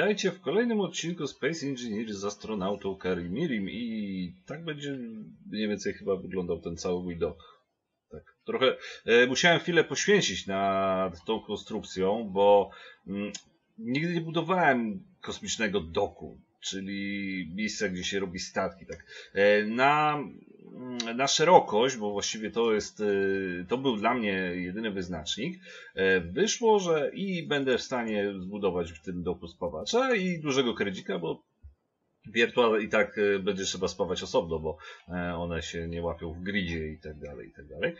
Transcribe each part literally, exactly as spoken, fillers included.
witajcie w kolejnym odcinku Space Engineers z astronautą Karimirim i tak będzie mniej więcej chyba wyglądał ten cały mój dok. Tak, trochę e, musiałem chwilę poświęcić nad tą konstrukcją, bo mm, nigdy nie budowałem kosmicznego doku, czyli miejsca, gdzie się robi statki. Tak. E, na, na szerokość, bo właściwie to jest, e, to był dla mnie jedyny wyznacznik, e, wyszło, że i będę w stanie zbudować w tym doku spawacza i dużego kredzika, bo Virtual i tak będzie trzeba spawać osobno, bo one się nie łapią w gridzie i tak dalej, i tak dalej.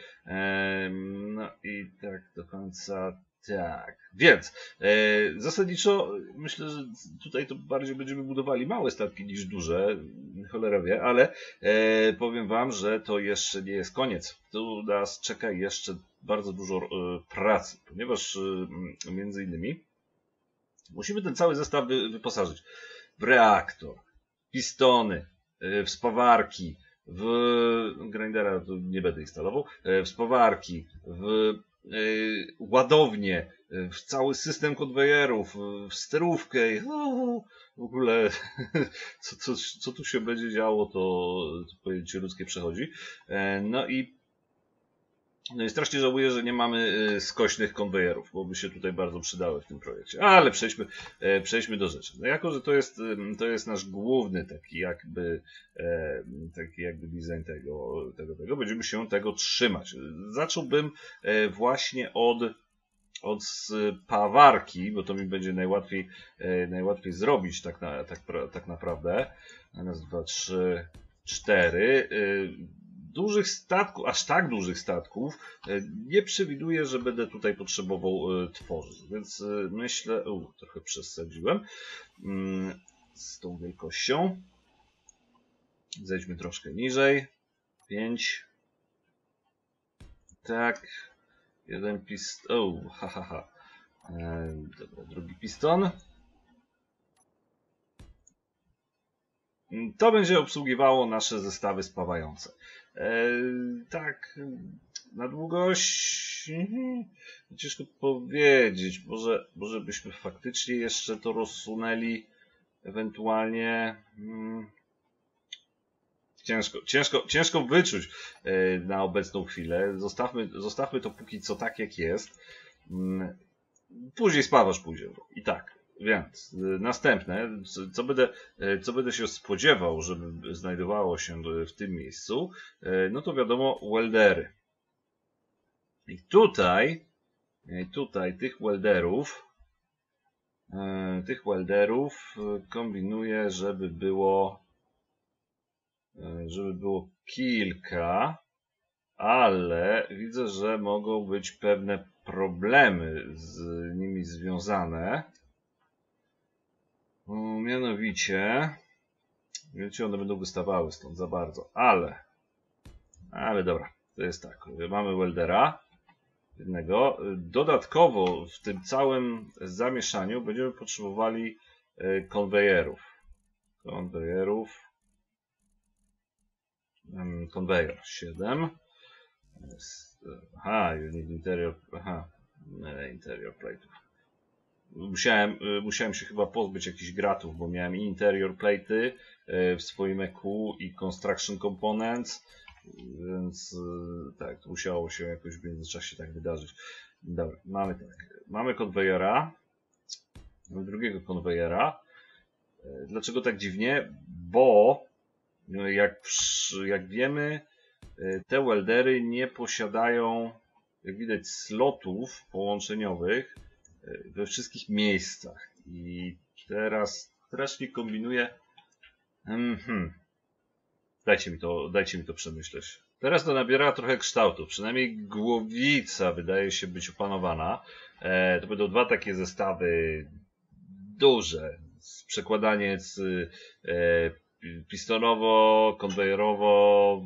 No i tak do końca tak. Więc zasadniczo myślę, że tutaj to bardziej będziemy budowali małe statki niż duże, cholera wie, ale powiem wam, że to jeszcze nie jest koniec. Tu nas czeka jeszcze bardzo dużo pracy, ponieważ między innymi musimy ten cały zestaw wyposażyć w reaktor, pistony, w spawarki, w grindera to nie będę instalował, w spawarki, w ładownię, w cały system konwejerów, w sterówkę. W ogóle co, co, co tu się będzie działo, to, to pojęcie ludzkie przechodzi. No i No i strasznie żałuję, że nie mamy skośnych konwejerów, bo by się tutaj bardzo przydały w tym projekcie. Ale przejdźmy, przejdźmy do rzeczy. No jako, że to jest, to jest nasz główny taki jakby, taki jakby design tego, tego, tego, będziemy się tego trzymać. Zacząłbym właśnie od, od spawarki, bo to mi będzie najłatwiej, najłatwiej zrobić tak, na, tak, tak naprawdę. Raz, dwa, trzy, cztery. Dużych statków, aż tak dużych statków nie przewiduję, że będę tutaj potrzebował tworzyć, więc myślę, u, trochę przesadziłem z tą wielkością. Zejdźmy troszkę niżej. pięć. Tak. Jeden piston. O, ha, ha, ha. Dobra, drugi piston. To będzie obsługiwało nasze zestawy spawające. Eee, tak, na długość ciężko powiedzieć. Może, może byśmy faktycznie jeszcze to rozsunęli ewentualnie. Hmm, ciężko, ciężko, ciężko wyczuć e, na obecną chwilę. Zostawmy, zostawmy to póki co tak jak jest. Hmm, później spawasz pójdzie. I tak. Więc następne, co będę, co będę się spodziewał, żeby znajdowało się w tym miejscu, no to wiadomo, weldery. I tutaj, i tutaj tych welderów, tych welderów kombinuję, żeby było, żeby było kilka, ale widzę, że mogą być pewne problemy z nimi związane. Mianowicie, wiecie, one będą wystawały stąd za bardzo, ale, ale dobra, to jest tak, mamy weldera jednego, dodatkowo w tym całym zamieszaniu będziemy potrzebowali konwejerów, konwejerów, konwejer siedem, aha, you need interior, aha, interior plate'ów. Musiałem, musiałem się chyba pozbyć jakichś gratów, bo miałem i interior plate'y w swoim E Q i construction components, więc tak, to musiało się jakoś w międzyczasie tak wydarzyć. Dobra, mamy tak, mamy konwejera, mamy drugiego konwejera. Dlaczego tak dziwnie? Bo jak, jak wiemy, te weldery nie posiadają, jak widać, slotów połączeniowych we wszystkich miejscach. I teraz strasznie kombinuję. Hmm. Dajcie mi to, dajcie mi to przemyśleć. Teraz to nabiera trochę kształtu. Przynajmniej głowica wydaje się być opanowana. E, to będą dwa takie zestawy duże. Przekładaniec e, pistonowo, konwejerowo,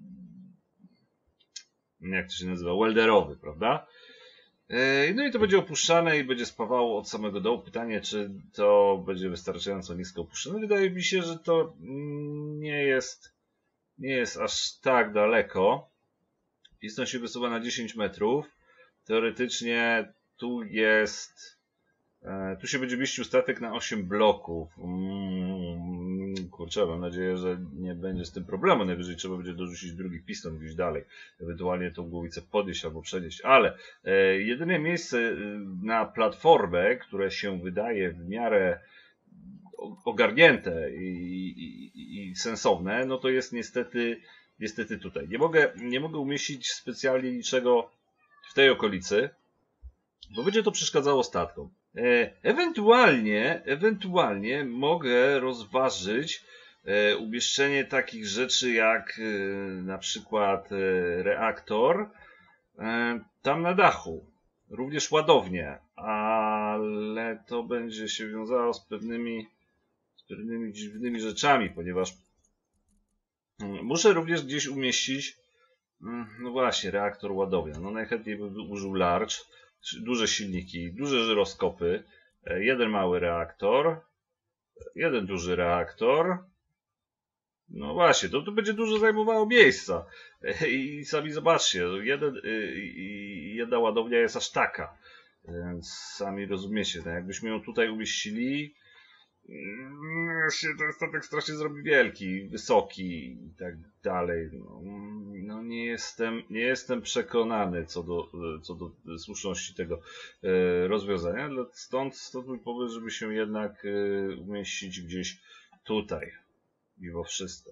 jak to się nazywa, welderowy, prawda? No i to będzie opuszczane i będzie spawało od samego dołu. Pytanie, czy to będzie wystarczająco nisko opuszczone. Wydaje mi się, że to nie jest, nie jest aż tak daleko. Piston się wysuwa na dziesięć metrów. Teoretycznie tu jest Tu się będzie mieścił statek na osiem bloków. Mm, kurczę, mam nadzieję, że nie będzie z tym problemu. Najwyżej trzeba będzie dorzucić drugi piston gdzieś dalej. Ewentualnie tą głowicę podnieść albo przenieść. Ale e, jedyne miejsce na platformę, które się wydaje w miarę ogarnięte i, i, i sensowne, no to jest niestety, niestety tutaj. Nie mogę, nie mogę umieścić specjalnie niczego w tej okolicy, bo będzie to przeszkadzało statkom. Ewentualnie, ewentualnie mogę rozważyć e, umieszczenie takich rzeczy jak e, na przykład e, reaktor e, tam na dachu, również ładownię, ale to będzie się wiązało z pewnymi, z pewnymi dziwnymi rzeczami, ponieważ muszę również gdzieś umieścić, no właśnie, reaktor ładownia. No najchętniej bym użył large. Duże silniki, duże żyroskopy, jeden mały reaktor, jeden duży reaktor. No właśnie, to, to będzie dużo zajmowało miejsca. I sami zobaczcie, jeden, jedna ładownia jest aż taka. Więc sami rozumiecie, no jakbyśmy ją tutaj umieścili, się ten statek strasznie zrobi wielki, wysoki i tak dalej. No, no nie jestem, nie jestem przekonany co do, co do słuszności tego e, rozwiązania. Stąd, stąd mój pomysł, żeby się jednak e, umieścić gdzieś tutaj. Mimo wszystko.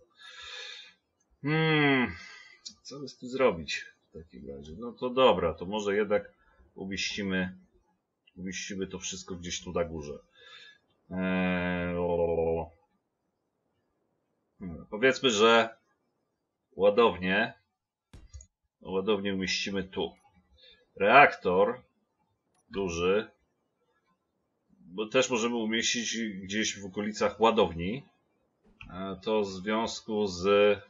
Hmm, co by z tym zrobić w takim razie? No to dobra, to może jednak umieścimy, umieścimy to wszystko gdzieś tu na górze. Eee, hmm, powiedzmy, że ładownię, ładownię umieścimy tu. Reaktor duży, bo też możemy umieścić gdzieś w okolicach ładowni. E, to w związku z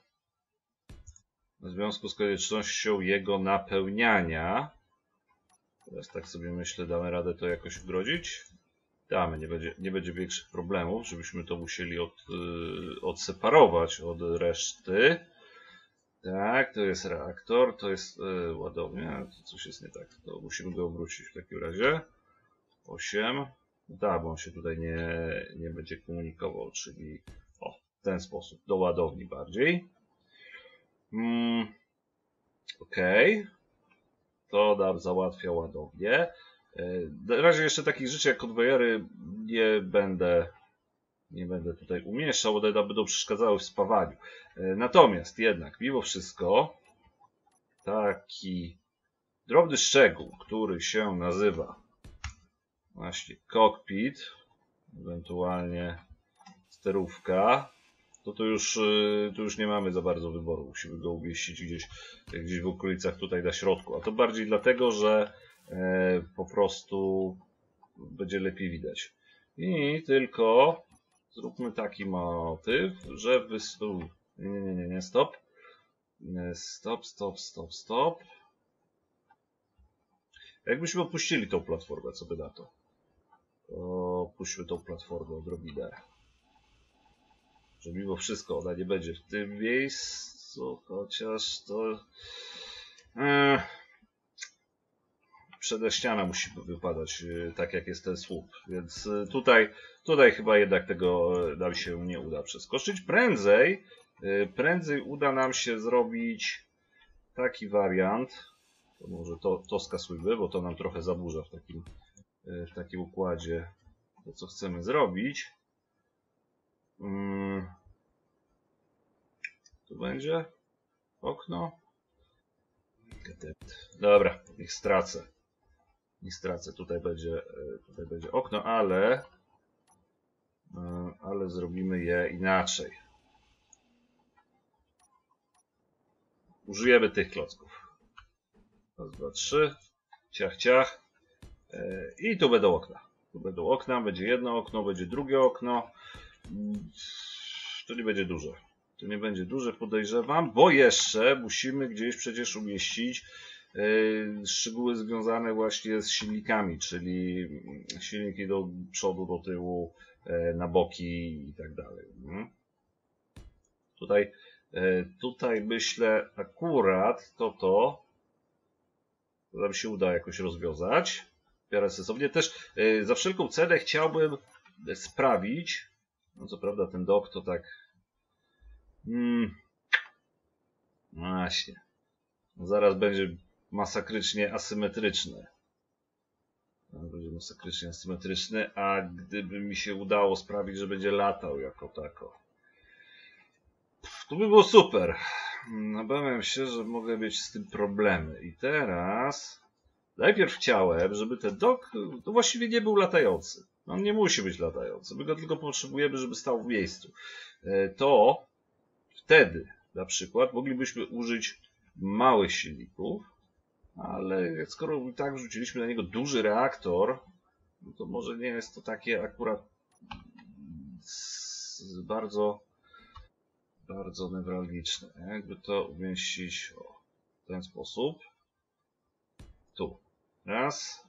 w związku z koniecznością jego napełniania. Teraz tak sobie myślę, damy radę to jakoś wgrodzić. Damy, nie będzie, nie będzie większych problemów, żebyśmy to musieli od, yy, odseparować od reszty. Tak, to jest reaktor, to jest yy, ładownia, to coś jest nie tak, to musimy go obrócić w takim razie. osiem. Tak, bo on się tutaj nie, nie będzie komunikował, czyli o, w ten sposób, do ładowni bardziej. Mm, ok, to nam załatwia ładownię. Na razie jeszcze takich rzeczy jak konwejery nie będę, nie będę tutaj umieszczał, bo one nam będą przeszkadzały w spawaniu. Natomiast jednak, mimo wszystko, taki drobny szczegół, który się nazywa właśnie cockpit, ewentualnie sterówka, to tu już, tu już nie mamy za bardzo wyboru. Musimy go umieścić gdzieś, gdzieś w okolicach tutaj na środku. A to bardziej dlatego, że e, po prostu będzie lepiej widać. I tylko zróbmy taki motyw, że wystąpi. Nie, nie, nie, nie, stop. Stop, stop, stop, stop. Jakbyśmy opuścili tą platformę, co by na to? Opuśćmy tą platformę odrobinę. Że mimo wszystko ona nie będzie w tym miejscu, chociaż to e, przednia ściana musi wypadać e, tak jak jest ten słup, więc e, tutaj, tutaj chyba jednak tego nam się nie uda przeskoczyć. Prędzej, e, prędzej uda nam się zrobić taki wariant, to może to, to skasujmy, bo to nam trochę zaburza w takim, e, w takim układzie to co chcemy zrobić. Hmm. Tu będzie okno. Dobra, niech stracę. Nie stracę. Tutaj będzie, tutaj będzie okno, ale ale zrobimy je inaczej. Użyjemy tych klocków. Raz, dwa, trzy. Ciach, ciach. I tu będą okna. Tu będą okna, będzie jedno okno, będzie drugie okno. To nie będzie duże. To nie będzie duże, podejrzewam, bo jeszcze musimy gdzieś przecież umieścić yy, szczegóły związane właśnie z silnikami, czyli silniki do przodu, do tyłu, yy, na boki i tak dalej. Yy. Tutaj, yy, tutaj myślę akurat to to, to nam się uda jakoś rozwiązać. w miarę sensownie. Też yy, za wszelką cenę chciałbym sprawić, no co prawda ten dok to tak, hmm, właśnie, zaraz będzie masakrycznie asymetryczny. Będzie masakrycznie asymetryczny, a gdyby mi się udało sprawić, że będzie latał jako tako, to by było super. Obawiam się, że mogę mieć z tym problemy. I teraz najpierw chciałem, żeby ten dok to właściwie nie był latający. On nie musi być latający. My go tylko potrzebujemy, żeby stał w miejscu. To wtedy na przykład moglibyśmy użyć małych silników, ale skoro i tak wrzuciliśmy na niego duży reaktor, no to może nie jest to takie akurat bardzo bardzo newralgiczne. Jakby to umieścić o, w ten sposób. Tu. Raz.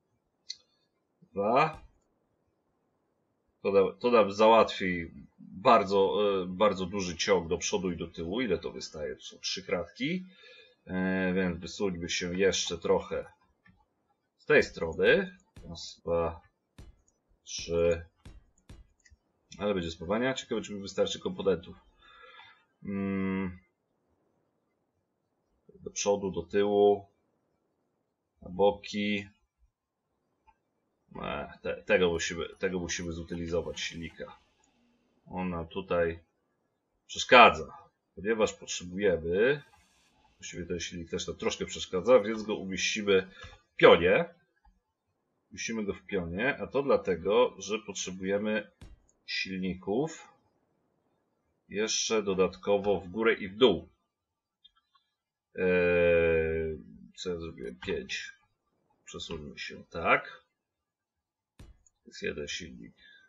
Dwa. To, da, to nam załatwi bardzo, bardzo duży ciąg do przodu i do tyłu. Ile to wystaje? To są trzy kratki. E, więc wysuńmy się jeszcze trochę z tej strony. Raz, dwa, trzy. Ale będzie spawania. Ciekawe, czy mi wystarczy komponentów. Hmm. Do przodu, do tyłu. Na boki. E, te, tego, musimy, tego musimy zutylizować silnika. On nam tutaj przeszkadza. Ponieważ potrzebujemy, właściwie ten silnik też nam troszkę przeszkadza, więc go umieścimy w pionie. Umieścimy go w pionie, a to dlatego, że potrzebujemy silników jeszcze dodatkowo w górę i w dół. Eee, co ja zrobiłem? pięć. Przesuńmy się tak. Jest jeden silnik.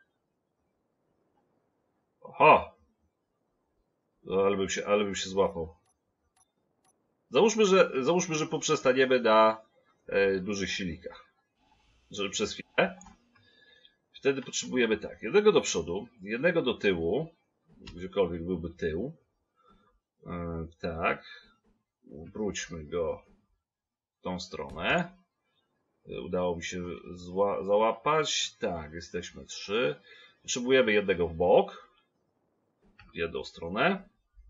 Oho! No, ale, bym się, ale bym się złapał. Załóżmy, że, załóżmy, że poprzestaniemy na e, dużych silnikach. Żeby przez chwilę. Wtedy potrzebujemy tak. Jednego do przodu, jednego do tyłu. Gdziekolwiek byłby tył. E, tak. Obróćmy go w tą stronę. Udało mi się zła załapać. Tak, jesteśmy trzy. Potrzebujemy jednego w bok. W jedną stronę.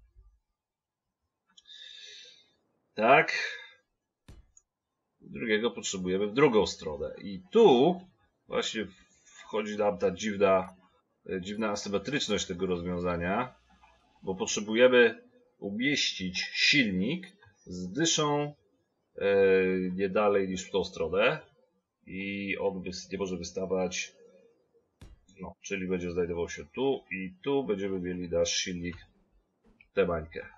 Tak. Drugiego potrzebujemy w drugą stronę. I tu właśnie wchodzi nam ta dziwna, dziwna asymetryczność tego rozwiązania. Bo potrzebujemy umieścić silnik z dyszą nie dalej niż w tą stronę i on nie może wystawać, no, czyli będzie znajdował się tu i tu będziemy mieli nasz silnik w tę bańkę.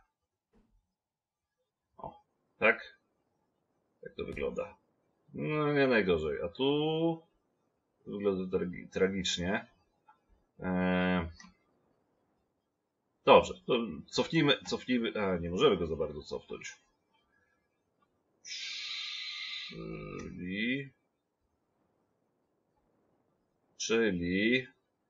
O, tak? Jak to wygląda? No nie najgorzej, a tu wygląda tragi tragicznie. Eee... Dobrze, to cofnijmy, cofnijmy, a nie możemy go za bardzo cofnąć. Czyli... Czyli...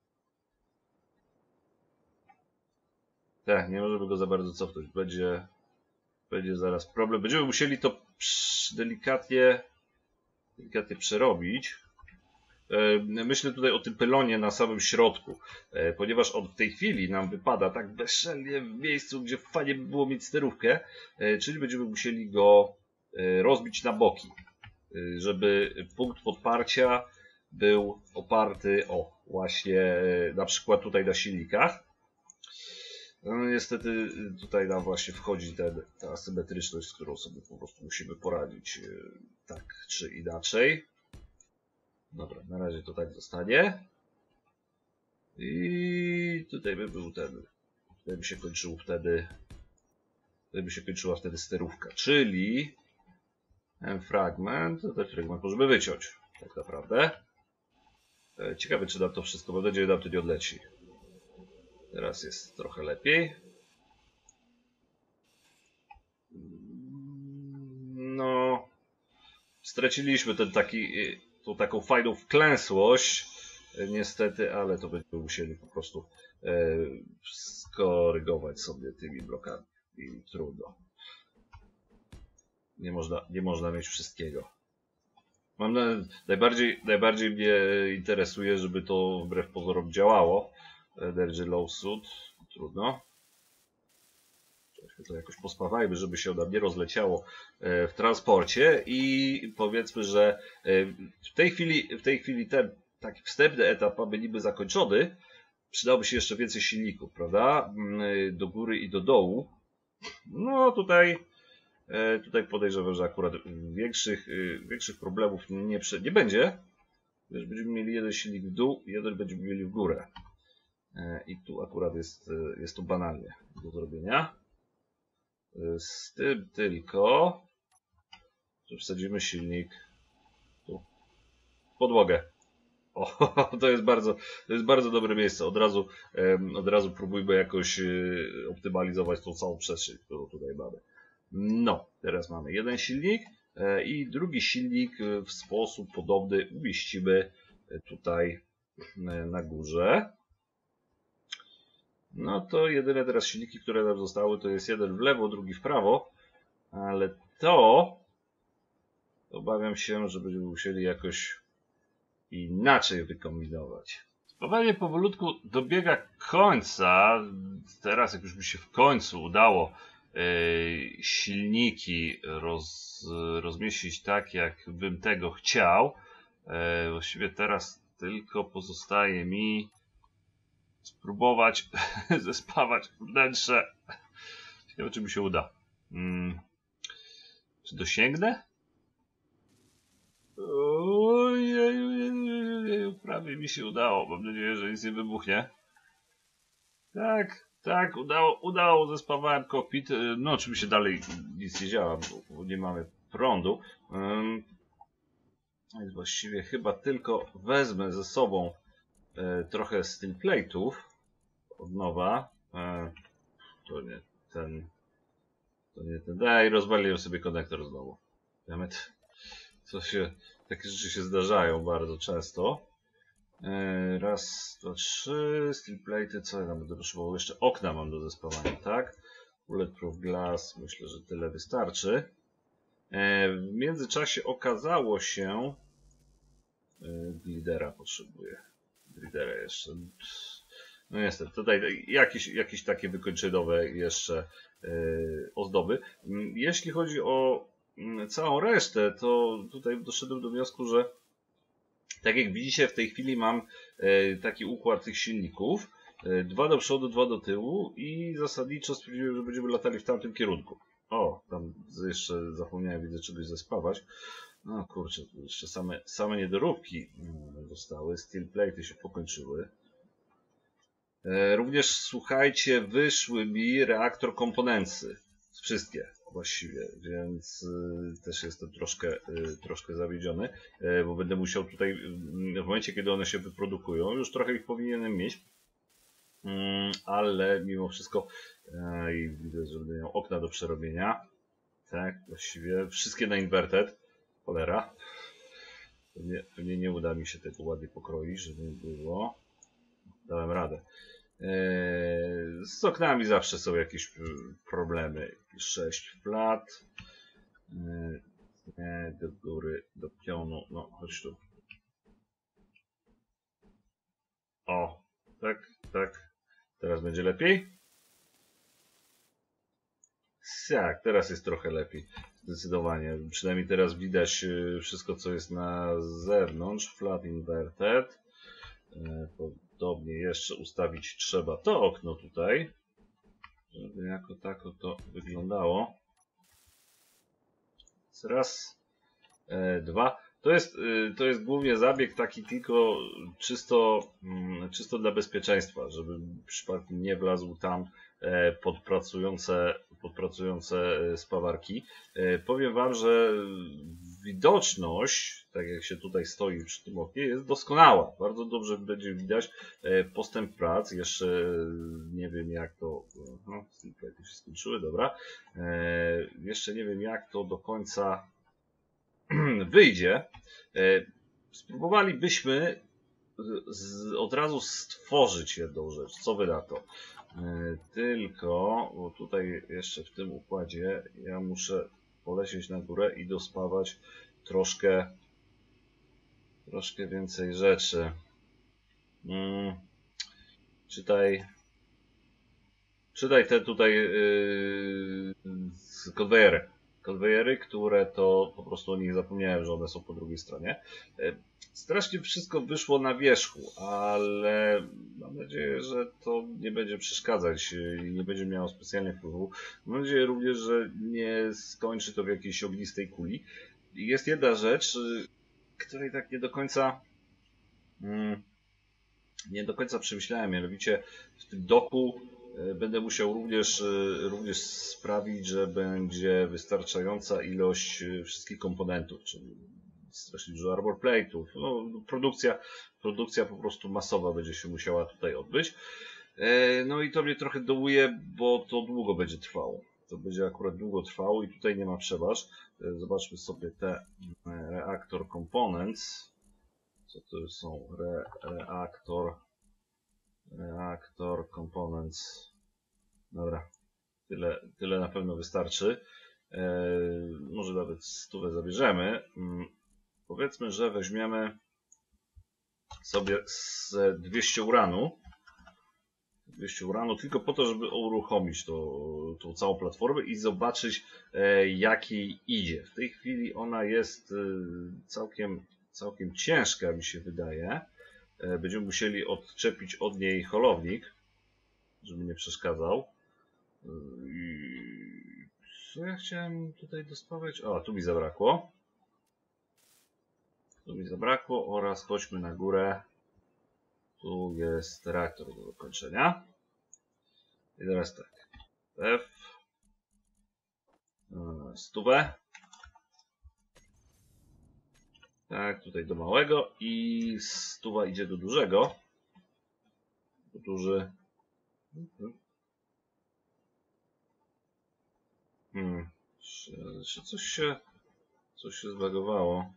Tak, nie możemy go za bardzo cofnąć. Będzie, będzie zaraz problem. Będziemy musieli to delikatnie, delikatnie przerobić. Myślę tutaj o tym pylonie na samym środku, ponieważ on w tej chwili nam wypada tak bezczelnie w miejscu, gdzie fajnie by było mieć sterówkę, czyli będziemy musieli go rozbić na boki, żeby punkt podparcia był oparty o właśnie na przykład tutaj na silnikach. No niestety tutaj nam właśnie wchodzi ten, ta asymetryczność, z którą sobie po prostu musimy poradzić tak czy inaczej. Dobra, na razie to tak zostanie. I tutaj by był ten, tutaj by się kończył wtedy, tutaj by się kończyła wtedy sterówka, czyli ten fragment, ten fragment możemy wyciąć, tak naprawdę. Ciekawe, czy nam to wszystko, mam nadzieję, że nam to nie odleci. Teraz jest trochę lepiej. No, straciliśmy ten taki, tą taką fajną wklęsłość, niestety, ale to będziemy musieli po prostu e, skorygować sobie tymi blokami i trudno. Nie można, nie można mieć wszystkiego. Mam na, najbardziej, najbardziej mnie interesuje, żeby to wbrew pozorom działało. Energy Low Suit, trudno. To jakoś pospawajmy, żeby się ona nie rozleciało w transporcie i powiedzmy, że w tej chwili, w tej chwili ten taki wstępny etap mamy niby zakończony. Przydałoby się jeszcze więcej silników, prawda? Do góry i do dołu. No tutaj, tutaj podejrzewam, że akurat większych, większych problemów nie, nie będzie. Będziemy mieli jeden silnik w dół, jeden będziemy mieli w górę. I tu akurat jest, jest to banalnie do zrobienia. Z tym tylko, że wsadzimy silnik tu, w podłogę. O, to jest bardzo, to jest bardzo dobre miejsce. Od razu, od razu próbujmy jakoś optymalizować tą całą przestrzeń, którą tutaj mamy. No, teraz mamy jeden silnik i drugi silnik w sposób podobny umieścimy tutaj na górze. No to jedyne teraz silniki, które nam zostały, to jest jeden w lewo, drugi w prawo, ale to obawiam się, że będziemy musieli jakoś inaczej wykombinować. Spawanie powolutku dobiega końca. Teraz jak już mi się w końcu udało yy, silniki roz, rozmieścić tak, jak bym tego chciał, yy, właściwie teraz tylko pozostaje mi spróbować zespawać wnętrze. Ciekawe, czy mi się uda. Hmm. Czy dosięgnę? Ojej, prawie mi się udało. Mam nadzieję, że nic nie wybuchnie. Tak, tak, udało, udało. Zespawałem kokpit. No oczywiście dalej nic nie działa, bo nie mamy prądu. Hmm. Więc właściwie chyba tylko wezmę ze sobą e, trochę steel plate'ów od nowa. E, to nie ten. To nie ten. Daj, rozwaliłem sobie konektor znowu. Dammit. Co się, takie rzeczy się zdarzają bardzo często. E, raz, dwa, trzy. Steel plate'y. Co ja tam będę potrzebował? Jeszcze okna mam do zespawania, tak? Bulletproof glass. Myślę, że tyle wystarczy. E, w międzyczasie okazało się. E, glidera potrzebuję. Glidera jeszcze. No niestety, tutaj jakieś, jakieś takie wykończynowe jeszcze yy, ozdoby. Jeśli chodzi o całą resztę, to tutaj doszedłem do wniosku, że tak jak widzicie, w tej chwili mam yy, taki układ tych silników. Yy, dwa do przodu, dwa do tyłu i zasadniczo stwierdziłem, że będziemy latali w tamtym kierunku. O, tam jeszcze zapomniałem, widzę, czegoś zespawać. No kurczę, tu jeszcze same, same niedoróbki zostały. Steel plate'y się pokończyły. Również, słuchajcie, wyszły mi reaktor komponency. Wszystkie właściwie, więc y, też jestem troszkę, y, troszkę zawiedziony, y, bo będę musiał tutaj, y, w momencie kiedy one się wyprodukują, już trochę ich powinienem mieć, y, ale mimo wszystko y, i widzę, że będę miał okna do przerobienia. Tak, właściwie wszystkie na inverted. Cholera. Pewnie, pewnie nie uda mi się tego ładnie pokroić, żeby nie było. Dałem radę. Eee, z oknami zawsze są jakieś problemy. sześć flat. Eee, nie, do góry, do pionu. No, chodź tu. O, tak, tak. Teraz będzie lepiej? Tak, teraz jest trochę lepiej. Zdecydowanie. Przynajmniej teraz widać wszystko, co jest na zewnątrz. Flat inverted. Podobnie jeszcze ustawić trzeba to okno tutaj, żeby jako tako to wyglądało. Raz, dwa. To jest, to jest głównie zabieg taki tylko czysto, czysto dla bezpieczeństwa, żeby przypadkiem nie wlazł tam pod pracujące, pod pracujące spawarki. Powiem Wam, że widoczność, tak jak się tutaj stoi przy tym oknie, jest doskonała. Bardzo dobrze będzie widać postęp prac. Jeszcze nie wiem jak to... No, się skończyły, dobra. Jeszcze nie wiem jak to do końca wyjdzie. Spróbowalibyśmy z, od razu stworzyć jedną rzecz. Co wy na to? Tylko, bo tutaj jeszcze w tym układzie ja muszę polecieć na górę i dospawać troszkę troszkę więcej rzeczy. Hmm. Czytaj. Czytaj te tutaj yy, konwejery. Konwejery, które to po prostu o nich zapomniałem, że one są po drugiej stronie. Yy, strasznie wszystko wyszło na wierzchu, ale mam nadzieję, że to nie będzie przeszkadzać i nie będzie miało specjalnie wpływu. Mam nadzieję również, że nie skończy to w jakiejś ognistej kuli. Jest jedna rzecz, yy, której tak nie do końca yy, nie do końca przemyślałem, mianowicie w tym doku będę musiał również, również sprawić, że będzie wystarczająca ilość wszystkich komponentów, czyli strasznie dużo armor plate'ów. No, produkcja, produkcja po prostu masowa będzie się musiała tutaj odbyć. No i to mnie trochę dołuje, bo to długo będzie trwało. To będzie akurat długo trwało i tutaj nie ma przeważ. Zobaczmy sobie te reaktor components. Co to są? Re, reaktor. Reaktor components. Dobra. Tyle, tyle na pewno wystarczy. Eee, może nawet stówę zabierzemy. Hmm. Powiedzmy, że weźmiemy sobie z dwieście uranu. dwieście uranu tylko po to, żeby uruchomić to, tą całą platformę i zobaczyć, e, jak jej idzie. W tej chwili ona jest e, całkiem, całkiem ciężka, mi się wydaje. E, będziemy musieli odczepić od niej holownik, żeby nie przeszkadzał. E, i co ja chciałem tutaj dospawać? O, tu mi zabrakło. Tu mi zabrakło oraz chodźmy na górę. Tu jest reaktor do dokończenia. I teraz tak. F. Stówę. Tak, tutaj do małego. I stuwa idzie do dużego. Do duży. Hmm. Czy coś się... Coś się zbagowało.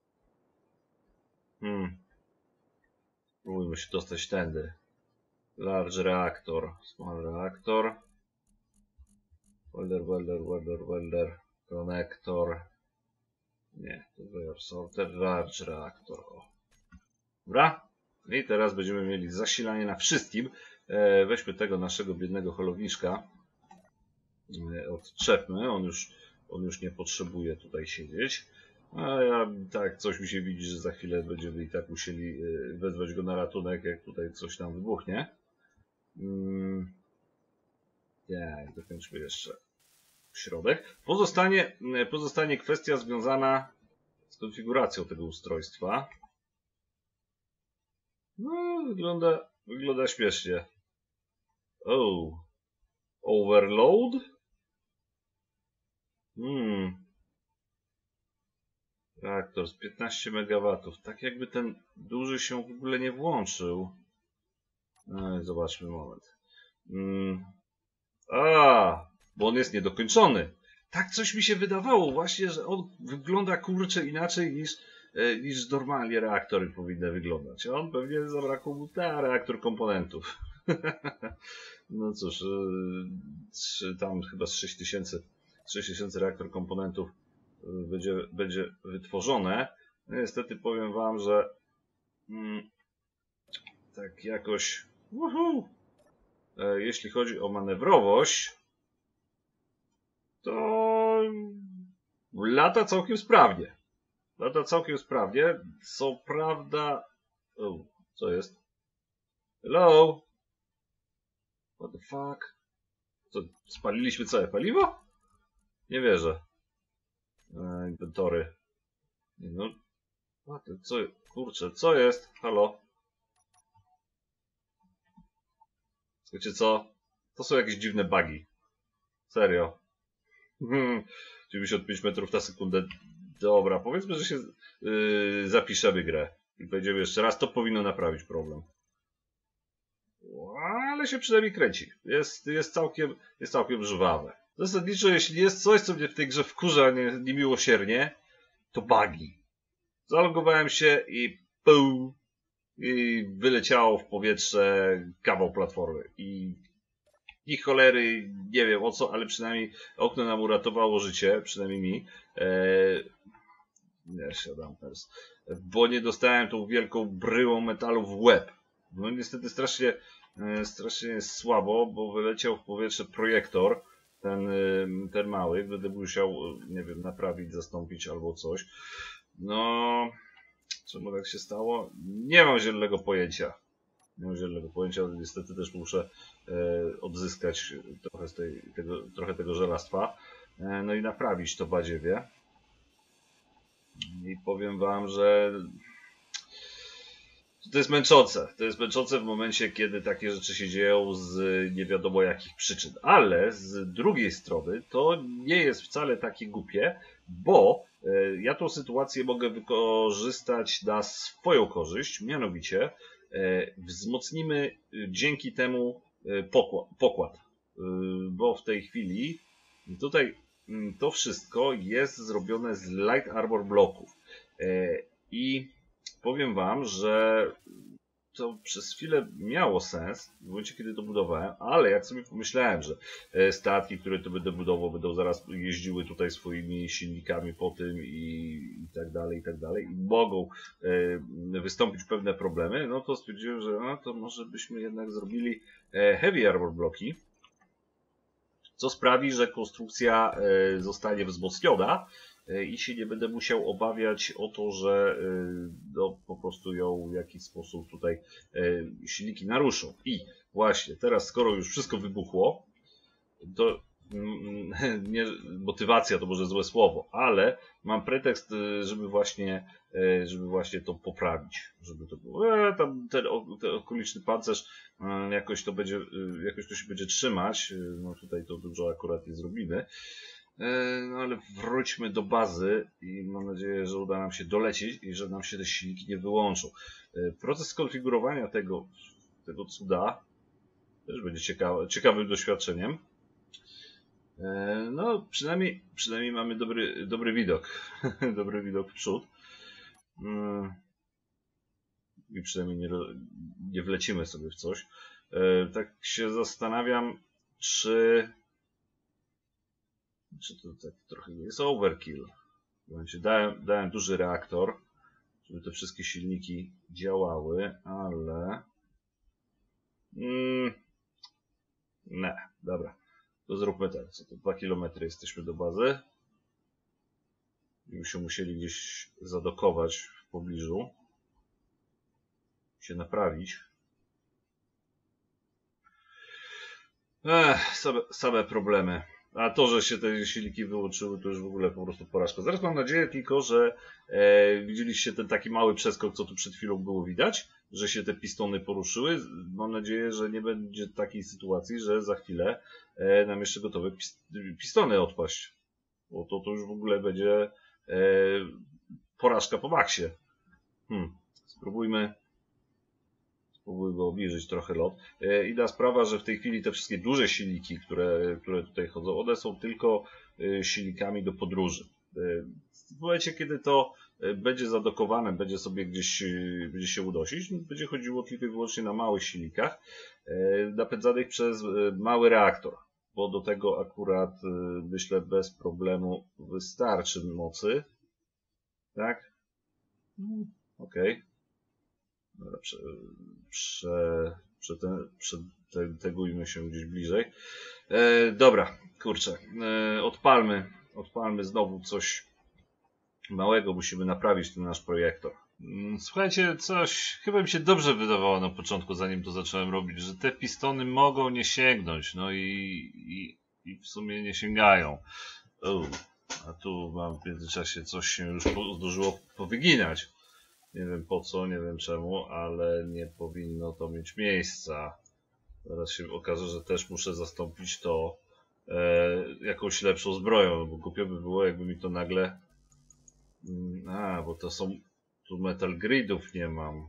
Hmm. Spróbujmy się dostać tędy. Large reaktor, small reaktor. Welder, welder, welder, welder. Connector. Nie, to wire sorter, large reaktor. O. Dobra. I teraz będziemy mieli zasilanie na wszystkim. E, weźmy tego naszego biednego holowniczka. E, odczepmy. On już, on już nie potrzebuje tutaj siedzieć. A ja tak, coś mi się widzi, że za chwilę będziemy i tak musieli wezwać go na ratunek, jak tutaj coś tam wybuchnie. Hmm. Tak, dokończmy jeszcze środek. Pozostanie, pozostanie kwestia związana z konfiguracją tego ustrojstwa. No, wygląda, wygląda śmiesznie. Oh. Overload? Hmm. Reaktor z piętnaście megawatów. Tak jakby ten duży się w ogóle nie włączył. No, zobaczmy moment. Hmm. A, bo on jest niedokończony. Tak coś mi się wydawało właśnie, że on wygląda kurczę inaczej niż, niż normalnie reaktory powinny wyglądać. A on pewnie zabrakło mu ta reaktor komponentów. No cóż, tam chyba z sześć tysięcy reaktor komponentów będzie, będzie wytworzone. No niestety powiem wam, że mm, tak jakoś uhu, e, jeśli chodzi o manewrowość, to lata całkiem sprawnie. Lata całkiem sprawnie. Co prawda... O, co jest? Hello? What the fuck? Co, spaliliśmy całe paliwo? Nie wierzę. E, inwentory. No, co, kurczę, co jest? Halo? Wiecie co? To są jakieś dziwne bugi. Serio. Hmm, dziewięćdziesiąt pięć metrów na sekundę. Dobra, powiedzmy, że się yy, zapiszemy grę. I będziemy jeszcze raz. To powinno naprawić problem. Ale się przynajmniej kręci. Jest, jest, całkiem, jest całkiem żwawe. Zasadniczo, jeśli jest coś, co mnie w tej grze wkurza nie, niemiłosiernie, to bugi. Zalogowałem się i pół i wyleciało w powietrze kawał platformy. I, i cholery, nie wiem o co, ale przynajmniej okno nam uratowało życie, przynajmniej mi. Eee, Nie, Shadampers. Bo nie dostałem tą wielką bryłą metalu w łeb. No niestety strasznie, strasznie jest słabo, bo wyleciał w powietrze projektor. Ten, ten mały, będę musiał, nie wiem, naprawić, zastąpić albo coś. No, czemu tak się stało? Nie mam zielonego pojęcia. Nie mam zielonego pojęcia, ale niestety też muszę e, odzyskać trochę, z tej, tego, trochę tego żelastwa. E, no i naprawić to badziewie. I powiem wam, że to jest męczące. To jest męczące w momencie, kiedy takie rzeczy się dzieją z nie wiadomo jakich przyczyn. Ale z drugiej strony to nie jest wcale takie głupie, bo e, ja tą sytuację mogę wykorzystać na swoją korzyść. Mianowicie e, wzmocnimy dzięki temu e, pokład, pokład. E, bo w tej chwili tutaj to wszystko jest zrobione z light armor bloków. E, I powiem wam, że to przez chwilę miało sens w momencie, kiedy to budowałem, ale jak sobie pomyślałem, że statki, które tu będę budował, będą zaraz jeździły tutaj swoimi silnikami po tym i, i tak dalej, i tak dalej, i mogą e, wystąpić pewne problemy, no to stwierdziłem, że no, to może byśmy jednak zrobili e, heavy armor bloki, co sprawi, że konstrukcja e, zostanie wzmocniona i się nie będę musiał obawiać o to, że no, po prostu ją w jakiś sposób tutaj silniki naruszą. I właśnie teraz, skoro już wszystko wybuchło, to nie, motywacja to może złe słowo, ale mam pretekst, żeby właśnie, żeby właśnie to poprawić. Żeby to było, e, tam ten, ten okoliczny pancerz jakoś to będzie, jakoś to się będzie trzymać. No tutaj to dużo akurat nie zrobimy. No ale wróćmy do bazy i mam nadzieję, że uda nam się dolecieć i że nam się te silniki nie wyłączą. Proces skonfigurowania tego, tego cuda też będzie ciekawy, ciekawym doświadczeniem. No przynajmniej, przynajmniej mamy dobry, dobry widok. Dobry widok w przód. I przynajmniej nie, nie wlecimy sobie w coś. Tak się zastanawiam, czy... Czy to tak trochę nie jest overkill? Dałem, dałem duży reaktor, żeby te wszystkie silniki działały, ale... Mm, nie, dobra. To zróbmy tak. Co to dwa kilometry jesteśmy do bazy. I byśmy musieli gdzieś zadokować w pobliżu. Się naprawić. Ech, same, same problemy. A to, że się te silniki wyłączyły, to już w ogóle po prostu porażka. Zaraz mam nadzieję tylko, że e, widzieliście ten taki mały przeskok, co tu przed chwilą było widać, że się te pistony poruszyły. Mam nadzieję, że nie będzie takiej sytuacji, że za chwilę e, nam jeszcze gotowe pistony odpaść. Bo to, to już w ogóle będzie e, porażka po maksie. Hmm. Spróbujmy. Spróbuję go obniżyć trochę lot. Inna sprawa, że w tej chwili te wszystkie duże silniki, które, które tutaj chodzą, one są tylko silnikami do podróży. W momencie, kiedy to będzie zadokowane, będzie sobie gdzieś będzie się unosić, będzie chodziło tylko i wyłącznie na małych silnikach napędzanych przez mały reaktor, bo do tego akurat myślę bez problemu wystarczy mocy. Tak? Okej. Okay. Dobra, prze, prze, prze, ten, prze te, tegujmy się gdzieś bliżej. E, dobra, kurczę, e, odpalmy, odpalmy znowu coś małego, musimy naprawić ten nasz projektor. Słuchajcie, coś chyba mi się dobrze wydawało na początku, zanim to zacząłem robić, że te pistony mogą nie sięgnąć, no i, i, i w sumie nie sięgają. U, a tu mam w międzyczasie coś się już zdążyło powyginać. Nie wiem po co, nie wiem czemu, ale nie powinno to mieć miejsca. Zaraz się okaże, że też muszę zastąpić to e, jakąś lepszą zbroją, bo głupio by było, jakby mi to nagle... A, bo to są... Tu metal gridów nie mam.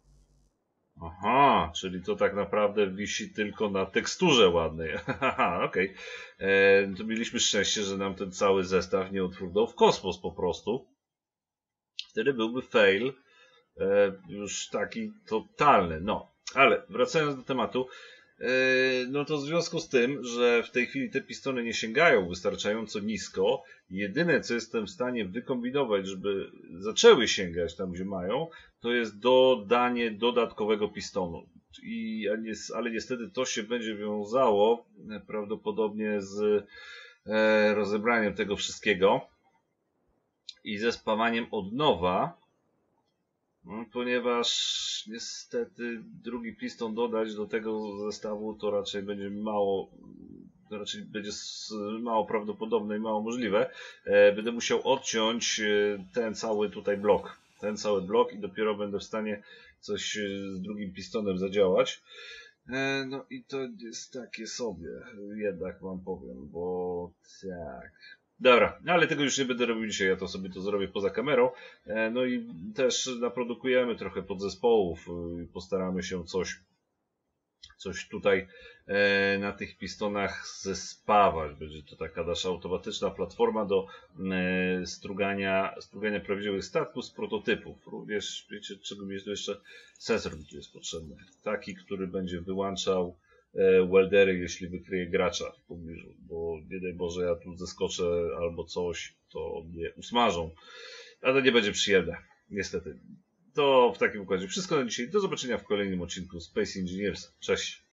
Aha, czyli to tak naprawdę wisi tylko na teksturze ładnej. Haha, okej. Okay. To mieliśmy szczęście, że nam ten cały zestaw nie odfrunął w kosmos po prostu. Wtedy byłby fail. Już taki totalny. No, ale wracając do tematu, No to w związku z tym, że w tej chwili te pistony nie sięgają wystarczająco nisko, jedyne co jestem w stanie wykombinować, żeby zaczęły sięgać tam gdzie mają, to jest dodanie dodatkowego pistonu. I, ale niestety to się będzie wiązało prawdopodobnie z rozebraniem tego wszystkiego i ze spawaniem od nowa. No, ponieważ niestety drugi piston dodać do tego zestawu to raczej będzie mało, to raczej będzie mało prawdopodobne i mało możliwe. Będę musiał odciąć ten cały tutaj blok, ten cały blok i dopiero będę w stanie coś z drugim pistonem zadziałać. No i to jest takie sobie, jednak wam powiem, bo tak... Dobra, ale tego już nie będę robił dzisiaj, ja to sobie to zrobię poza kamerą. No i też naprodukujemy trochę podzespołów i postaramy się coś, coś tutaj na tych pistonach zespawać. Będzie to taka nasza automatyczna platforma do strugania, strugania prawdziwych statków z prototypów. Również, wiecie, czego mi jest tu jeszcze sensor tu jest potrzebny. Taki, który będzie wyłączał weldery, jeśli wykryje gracza w pobliżu, bo nie daj Boże ja tu zeskoczę albo coś, to mnie usmażą, a to nie będzie przyjemne, niestety. To w takim układzie wszystko na dzisiaj, do zobaczenia w kolejnym odcinku Space Engineers, cześć!